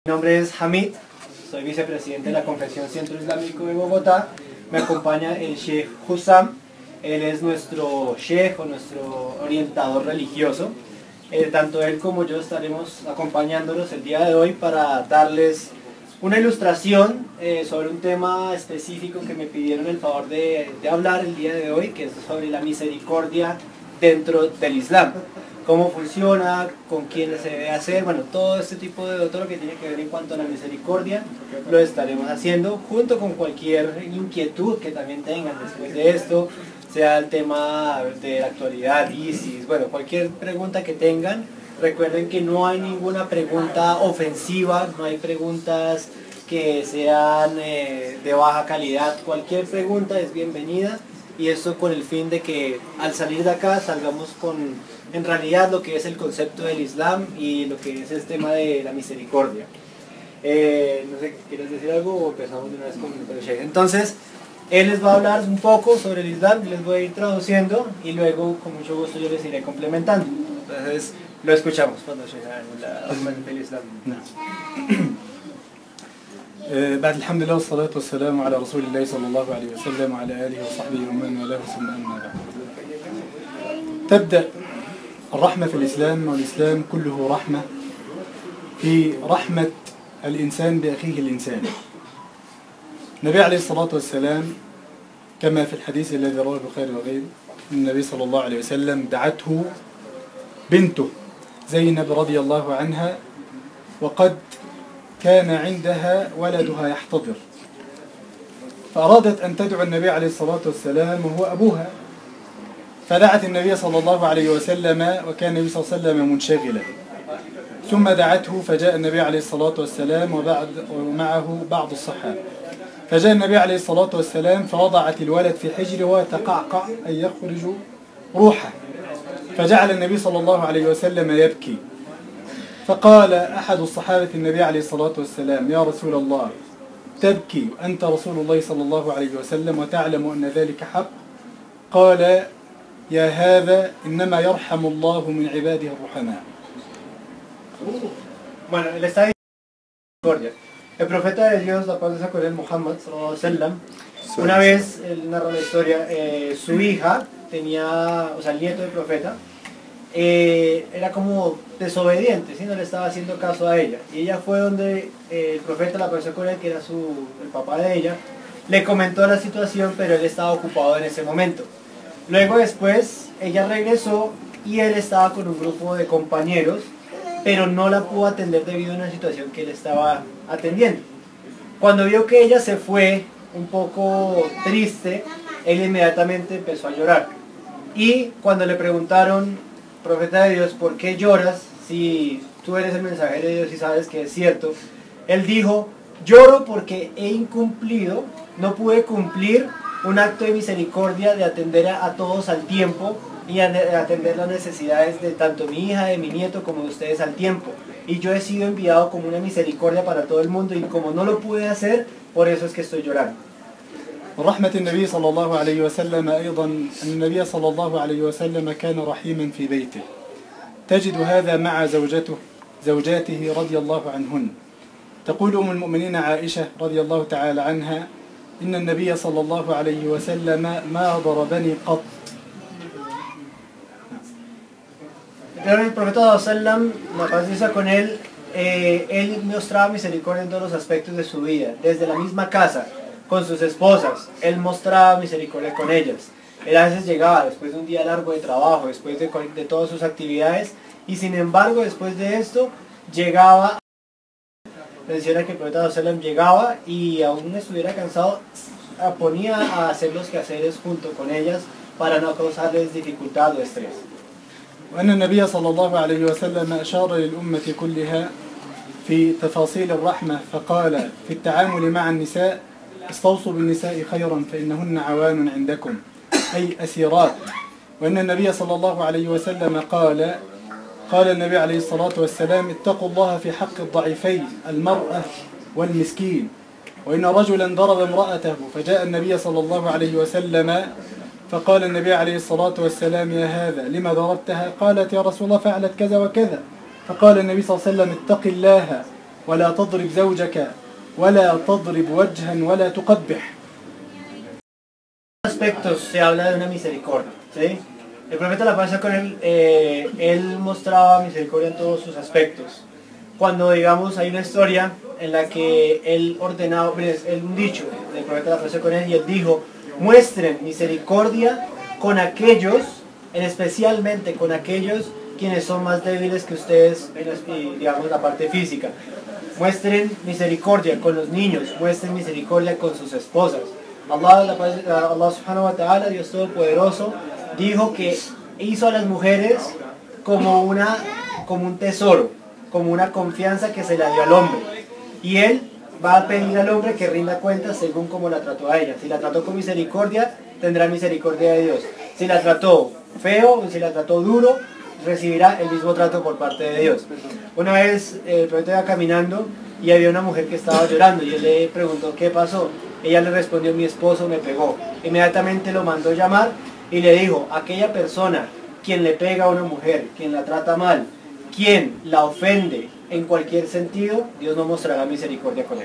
Mi nombre es Hamid, soy vicepresidente de la Confesión Centro Islámico de Bogotá. Me acompaña el Sheikh Hussam, él es nuestro Sheikh o nuestro orientador religioso. Tanto él como yo estaremos acompañándolos el día de hoy para darles una ilustración sobre un tema específico que me pidieron el favor de hablar el día de hoy, que es sobre la misericordia dentro del Islam. Cómo funciona, con quiénes se debe hacer, bueno, todo este tipo de todo lo que tiene que ver en cuanto a la misericordia lo estaremos haciendo junto con cualquier inquietud que también tengan después de esto, sea el tema de la actualidad, ISIS, bueno, cualquier pregunta que tengan. Recuerden que no hay ninguna pregunta ofensiva, no hay preguntas que sean de baja calidad, cualquier pregunta es bienvenida, y esto con el fin de que al salir de acá salgamos con en realidad lo que es el concepto del Islam y lo que es el tema de la misericordia. No sé, ¿quieres decir algo o empezamos de una vez con el Sheikh? Entonces, él les va a hablar un poco sobre el Islam, les voy a ir traduciendo y luego con mucho gusto yo les iré complementando. Entonces, lo escuchamos cuando llega el Islam. بعد الحمد لله والصلاة والسلام على رسول الله صلى الله عليه وسلم وعلى آله وصحبه ومن والاه ثم أما بعد. تبدأ الرحمة في الإسلام، والإسلام كله رحمة، في رحمة الإنسان بأخيه الإنسان. النبي عليه الصلاة والسلام كما في الحديث الذي رواه البخاري وغيره، النبي صلى الله عليه وسلم دعته بنته زينب رضي الله عنها وقد كان عندها ولدها يحتضر، فأرادت أن تدعو النبي عليه الصلاة والسلام وهو أبوها، فدعت النبي صلى الله عليه وسلم وكان النبي صلى الله عليه وسلم منشغلا، ثم دعته فجاء النبي عليه الصلاة والسلام ومعه بعض الصحابة، فجاء النبي عليه الصلاة والسلام فوضعت الولد في حجره وتقعقع أن يخرج روحه، فجعل النبي صلى الله عليه وسلم يبكي، فقال أحد الصحابة النبي عليه الصلاة والسلام: يا رسول الله تبكي أنت رسول الله صلى الله عليه وسلم وتعلم أن ذلك حق؟ قال: يا هذا إنما يرحم الله من عباده الرحماء. Bueno, él está diciendo, el profeta de Dios, la paz de con él, Muhammad sallallahu alaihi wasallam, una vez, él narra la historia, su hija tenía, o sea, el nieto del profeta, era como desobediente, ¿sí? No le estaba haciendo caso a ella, y ella fue donde el profeta la apareció con él, que era el papá de ella, le comentó la situación, pero él estaba ocupado en ese momento. Luego después ella regresó y él estaba con un grupo de compañeros, pero no la pudo atender debido a una situación que él estaba atendiendo. Cuando vio que ella se fue un poco triste, él inmediatamente empezó a llorar. Y cuando le preguntaron: profeta de Dios, ¿por qué lloras si tú eres el mensajero de Dios y sabes que es cierto? Él dijo: lloro porque he incumplido, no pude cumplir un acto de misericordia de atender a todos al tiempo y atender las necesidades de tanto mi hija, de mi nieto, como de ustedes al tiempo. Y yo he sido enviado como una misericordia para todo el mundo, y como no lo pude hacer, por eso es que estoy llorando. ورحمة النبي صلى الله عليه وسلم أيضا أن النبي صلى الله عليه وسلم كان رحيما في بيته، تجد هذا مع زوجاته رضي الله عنهن. تقول أم المؤمنين عائشة رضي الله تعالى عنها: إن النبي صلى الله عليه وسلم ما ضربني قط. El profeta sallam, la paz de Dios con él, él mostraba misericordia en todos los aspectos de su vida, desde la misma casa, con sus esposas, él mostraba misericordia con ellas. Él a veces llegaba después de un día largo de trabajo, después de todas sus actividades, y sin embargo después de esto llegaba, menciona que el profeta sallam llegaba y aún estuviera cansado, ponía a hacer los quehaceres junto con ellas para no causarles dificultad o estrés. وأن النبي صلى الله عليه وسلم أشار للأمة كلها في تفاصيل الرحمة، فقال في التعامل مع النساء: استوصوا بالنساء خيرا فإنهن عوان عندكم، أي أسيرات. وأن النبي صلى الله عليه وسلم قال النبي عليه الصلاة والسلام: اتقوا الله في حق الضعيفين المرأة والمسكين. وإن رجلا ضرب امرأته فجاء النبي صلى الله عليه وسلم فقال النبي عليه الصلاة والسلام: يا هذا لما ضربتها؟ قالت: يا رسول الله فعلت كذا وكذا. فقال النبي صلى الله عليه وسلم: اتق الله ولا تضرب زوجك ولا تضرب وجها ولا تقبح. Aspectos se habla de una misericordia, ¿sí? El profeta, la paz con él mostraba misericordia en todos sus aspectos. Cuando, digamos, hay una historia en la que él ordenaba, un dicho del profeta, la paz con él, y él dijo: muestren misericordia con aquellos, especialmente con aquellos quienes son más débiles que ustedes, digamos, la parte física. Muestren misericordia con los niños, muestren misericordia con sus esposas. Allah subhanahu wa ta'ala, Dios Todopoderoso, dijo que hizo a las mujeres como un tesoro, como una confianza que se la dio al hombre. Y él va a pedir al hombre que rinda cuentas según como la trató a ella. Si la trató con misericordia, tendrá misericordia de Dios. Si la trató feo, si la trató duro, recibirá el mismo trato por parte de Dios. Una vez el profeta iba caminando y había una mujer que estaba llorando y él le preguntó qué pasó. Ella le respondió: mi esposo me pegó. Inmediatamente lo mandó llamar y le dijo: aquella persona quien le pega a una mujer, quien la trata mal, quien la ofende en cualquier sentido, Dios no mostrará misericordia con él.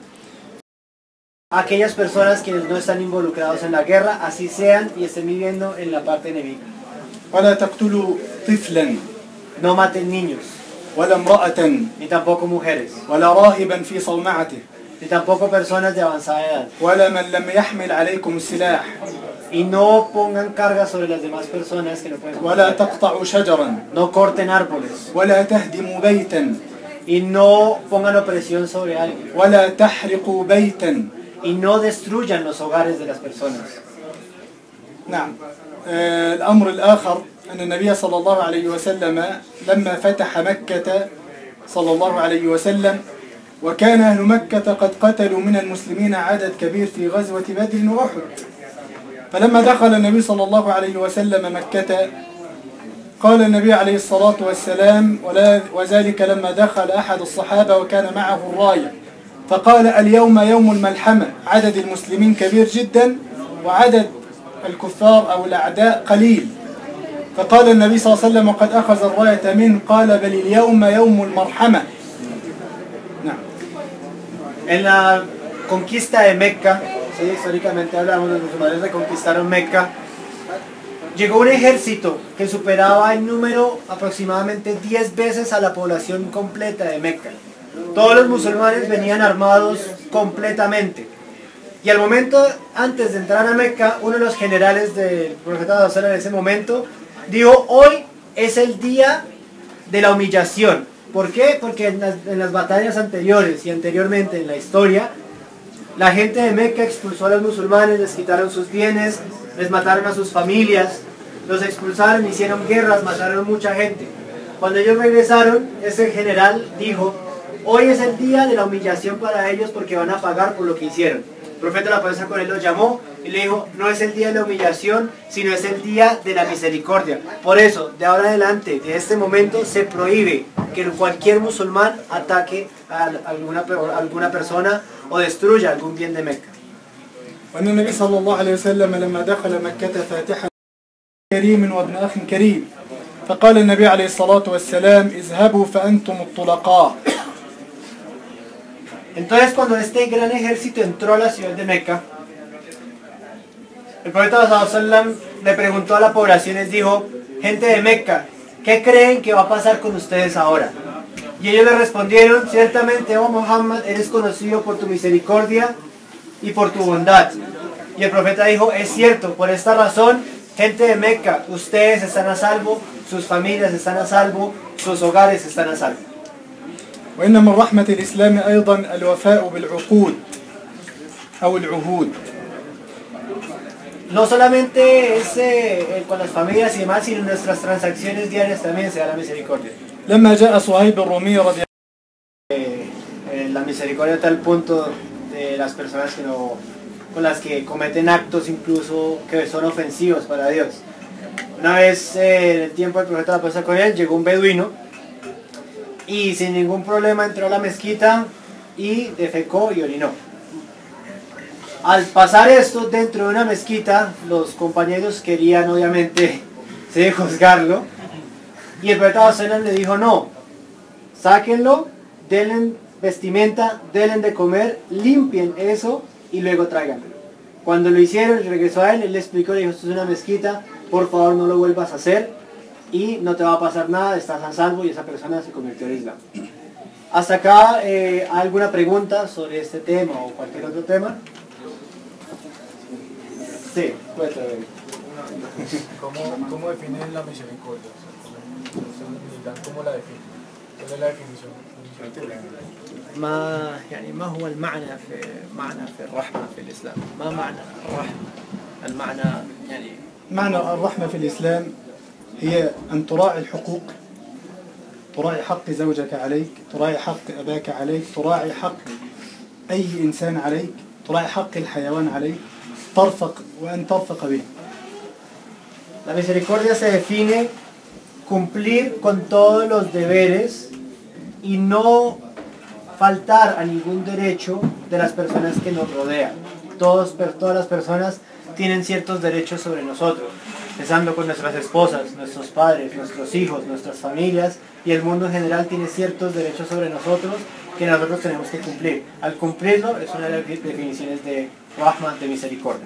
Aquellas personas quienes no están involucrados en la guerra, así sean y estén viviendo en la parte enemiga. ولا تقتلوا طفلا No maten niños, ولا امرأة ni tampoco mujeres, ولا راهبا في صومعته ni tampoco personas de avanzada edad. ولا من لم يحمل عليكم السلاح Y no pongan carga sobre las demás personas que no pueden. ولا تقطعوا شجرا No corten árboles. ولا تهدموا بيتا Y no pongan opresión sobre alguien. ولا تحرقوا بيتا. Y no destruyan los hogares de las personas. نعم. الأمر الآخر أن النبي صلى الله عليه وسلم لما فتح مكة صلى الله عليه وسلم وكان أهل مكة قد قتلوا من المسلمين عدد كبير في غزوة بدر وأحد، فلما دخل النبي صلى الله عليه وسلم مكة قال النبي عليه الصلاة والسلام، وذلك لما دخل أحد الصحابة وكان معه الراية، فقال: اليوم يوم الملحمة، عدد المسلمين كبير جدا وعدد الكفار أو الأعداء قليل. فقال النبي صلى الله عليه وسلم وقد أخذ الراية منه: قال: بل اليوم يوم المرحمة. نعم. En la conquista de Mecca, sí, históricamente hablamos, los musulmanes reconquistaron Mecca, llegó un ejército que superaba en número aproximadamente 10 veces a la población completa de Mecca. Todos los musulmanes venían armados completamente. Y al momento, antes de entrar a Mecca, uno de los generales del profeta en ese momento dijo: hoy es el día de la humillación. ¿Por qué? Porque en las batallas anteriores y anteriormente en la historia, la gente de Mecca expulsó a los musulmanes, les quitaron sus bienes, les mataron a sus familias, los expulsaron, hicieron guerras, mataron mucha gente. Cuando ellos regresaron, ese general dijo: hoy es el día de la humillación para ellos porque van a pagar por lo que hicieron. El profeta, la paz con él, lo llamó y le dijo: no es el día de la humillación, sino es el día de la misericordia. Por eso, de ahora adelante, de este momento, se prohíbe que cualquier musulmán ataque a alguna persona o destruya algún bien de Mecca. وأن النبي صلى الله عليه وسلم لما دخل مكة فاتحا كريم وابن أخ كريم، فقال النبي عليه الصلاة والسلام: اذهبوا فأنتم الطلقاء. Entonces, cuando este gran ejército entró a la ciudad de Mecca, el profeta ﷺ le preguntó a la población, les dijo: gente de Mecca, ¿qué creen que va a pasar con ustedes ahora? Y ellos le respondieron: ciertamente, oh Muhammad, eres conocido por tu misericordia y por tu bondad. Y el profeta dijo: es cierto, por esta razón, gente de Mecca, ustedes están a salvo, sus familias están a salvo, sus hogares están a salvo. وإن من رحمة الإسلام أيضا الوفاء بالعقود أو العهود. No solamente es con las familias y demás, sino en nuestras transacciones diarias también se da la misericordia. لما جاء صهيب الرومي رضي La misericordia a tal punto de las personas con las que cometen actos incluso que son ofensivos para Dios. Una vez en el tiempo del profeta, la paz con él, llegó un beduino y sin ningún problema entró a la mezquita y defecó y orinó. Al pasar esto dentro de una mezquita, los compañeros querían obviamente juzgarlo, y el profeta le dijo: no, sáquenlo, denle vestimenta, denle de comer, limpien eso y luego tráiganmelo. Cuando lo hicieron, regresó a él le explicó, le dijo, esto es una mezquita, por favor no lo vuelvas a hacer y no te va a pasar nada, estás a salvo, y esa persona se convirtió en Islam. Hasta acá, ¿alguna pregunta sobre este tema o cualquier otro tema? Sí, puede ser. ¿Cómo definen la misericordia? ¿Cómo la definen? ¿Cuál es la definición? ما هو المعنى في الرحمة في الإسلام؟ ما معنى الرحمة؟ المعنى يعني معنى الرحمة في الإسلام هي أن تراعي الحقوق، تراعي حق زوجك عليك، تراعي حق أباك عليك، تراعي حق أي إنسان عليك، تراعي حق الحيوان عليك، وأن ترفق به. La misericordia se define cumplir con todos los deberes y no faltar a ningún derecho de las personas que nos rodean. Todas las personas tienen ciertos derechos sobre nosotros, empezando con nuestras esposas, nuestros padres, nuestros hijos, nuestras familias, y el mundo en general tiene ciertos derechos sobre nosotros que nosotros tenemos que cumplir. Al cumplirlo es una de las definiciones de Rahma, de misericordia.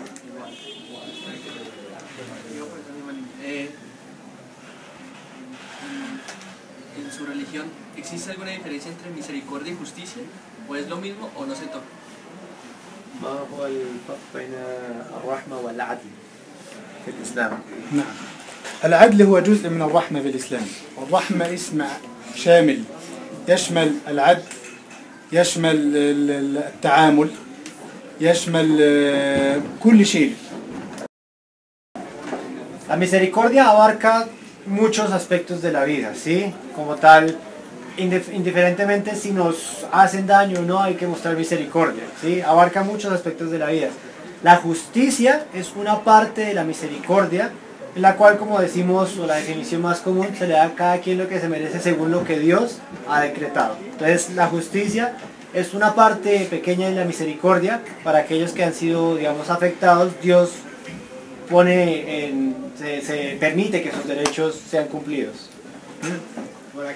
En su religión, ¿existe alguna diferencia entre misericordia y justicia? ¿O es lo mismo o no se toca? ما هو الفرق بين الرحمة والعدل في الإسلام؟ نعم. العدل هو جزء من الرحمة في الإسلام. والرحمة اسم شامل يشمل العدل، يشمل التعامل، يشمل كل شيء. La misericordia abarca muchos aspectos de la vida, ¿sí? Como tal, indiferentemente si nos hacen daño o no, hay que mostrar misericordia, ¿sí? Abarca muchos aspectos de la vida. La justicia es una parte de la misericordia, en la cual, como decimos, o la definición más común, se le da a cada quien lo que se merece según lo que Dios ha decretado. Entonces, la justicia es una parte pequeña de la misericordia. Para aquellos que han sido, digamos, afectados, Dios se permite que sus derechos sean cumplidos. Bueno,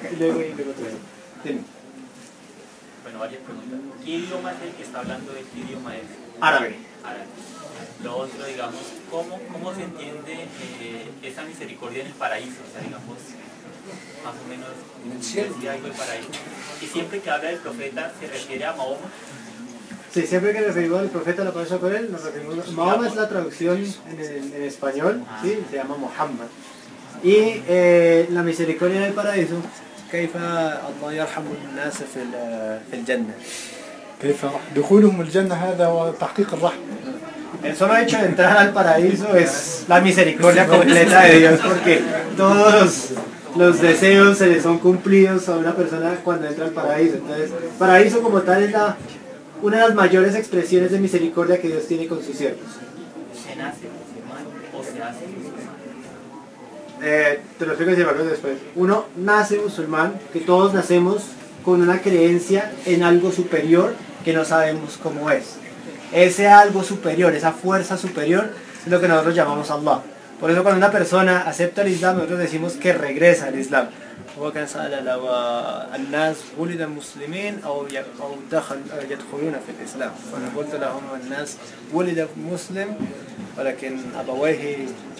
varias preguntas. ¿Qué idioma es el que está hablando? ¿De qué idioma es? Árabe. Árabe. Lo otro, digamos, ¿cómo se entiende esa misericordia en el paraíso? O sea, digamos, más o menos, decía algo del paraíso. Y siempre que habla del profeta, ¿se refiere a Mahoma? Sí, siempre que referimos al profeta, la palabra con él, nos referimos a Mahoma. Es la traducción en español, ¿sí? Se llama Muhammad. Y la misericordia en el paraíso, كيف الله يرحم الناس في الجنة. كيف دخولهم الجنة هذا هو تحقيق الرحمة. El solo hecho de entrar al paraíso es la misericordia completa de Dios, porque todos los deseos se les son cumplidos a una persona cuando entra al paraíso. Entonces, paraíso como tal es una de las mayores expresiones de misericordia que Dios tiene con sus siervos. ¿Se nace musulmán o se hace musulmán? Te lo explico después. Uno nace musulmán, que todos nacemos con una creencia en algo superior que no sabemos cómo es. Ese algo superior, esa fuerza superior, es lo que nosotros llamamos Allah. Por eso cuando una persona acepta el Islam, nosotros decimos que regresa al Islam. وكان سأل لو الناس ولد مسلمين أو يدخلون في الإسلام، فأنا قلت لهم الناس ولد مسلم ولكن أبويه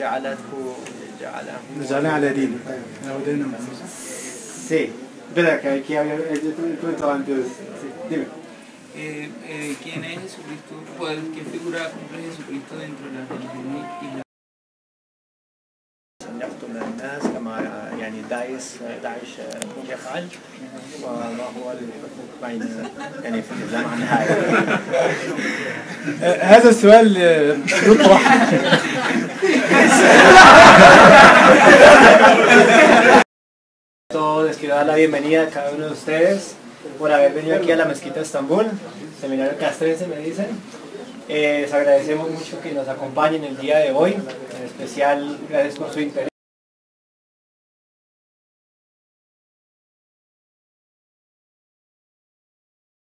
جعلنا على دين. Sí, espera que aquí había antes. Dime. ¿Quién es Jesucristo? ¿Qué figura cumple Jesucristo dentro de la religión islámica? يقتل الناس كما يعني داعش يفعل، وما هو الحكم بين يعني في الإسلام عن هذا؟ هذا السؤال يطرح. Les quiero dar la bienvenida a cada uno de ustedes por haber venido aquí a la Mezquita de Estambul, seminario castrense me dicen. Les agradecemos mucho que nos acompañen el día de hoy, en especial gracias por su interés.